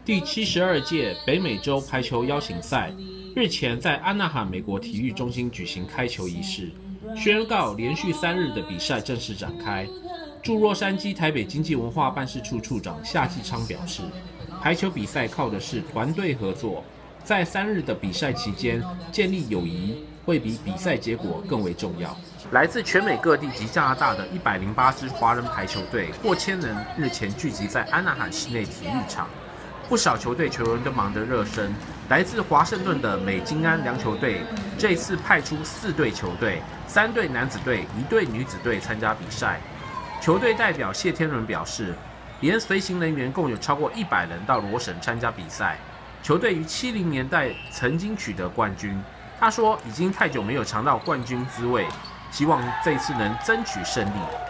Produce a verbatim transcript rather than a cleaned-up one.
第七十二届北美洲排球邀请赛日前在安纳罕美国体育中心举行开球仪式，宣告连续三日的比赛正式展开。驻洛杉矶台北经济文化办事处处长夏继昌表示，排球比赛靠的是团队合作，在三日的比赛期间建立友谊会比比赛结果更为重要。来自全美各地及加拿大的一百零八支华人排球队，过千人日前聚集在安纳罕室内体育场，不少球队球员都忙着热身。来自华盛顿的美金安篮球队这次派出四队球队，三队男子队、一队女子队参加比赛。球队代表谢天伦表示，连随行人员共有超过一百人到罗省参加比赛。球队于七零年代曾经取得冠军，他说已经太久没有尝到冠军滋味，希望这次能争取胜利。